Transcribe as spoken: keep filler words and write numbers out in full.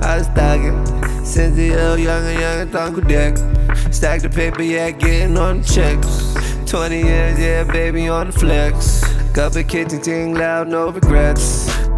I was thuggin'. Since the old younger, younger Uncle Dick. Stack the paper, yeah, getting on the checks. Twenty years, yeah, baby, on the flex. Cup of kitchen ting loud, no regrets.